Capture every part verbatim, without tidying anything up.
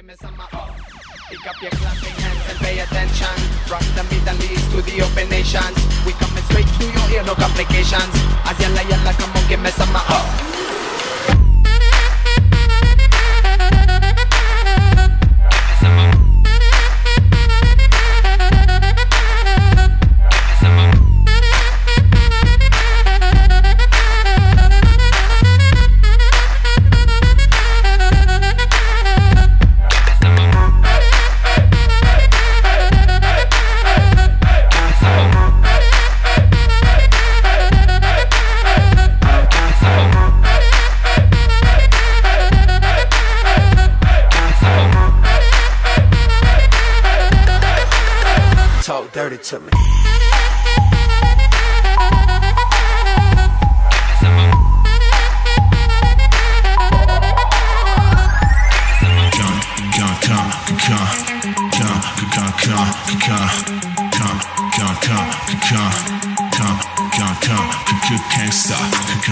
give me some uh, pick up your clapping hands and pay attention. From the Middle East to the open nations, we coming straight to your ear, no complications. As yalla yalla, come on, give me some uh. Talk dirty to me. Can't stop.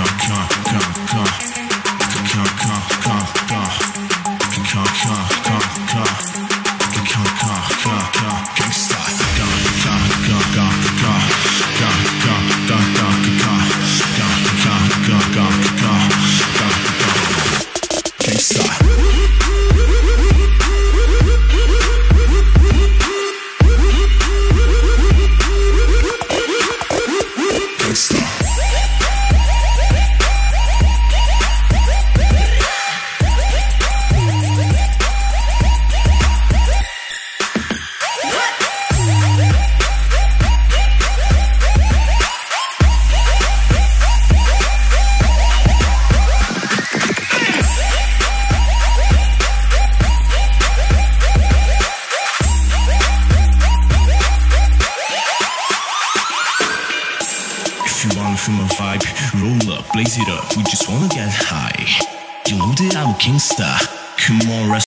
If you wanna feel my vibe, roll up, blaze it up, we just wanna get high. You know that I'm a king star, come on, rest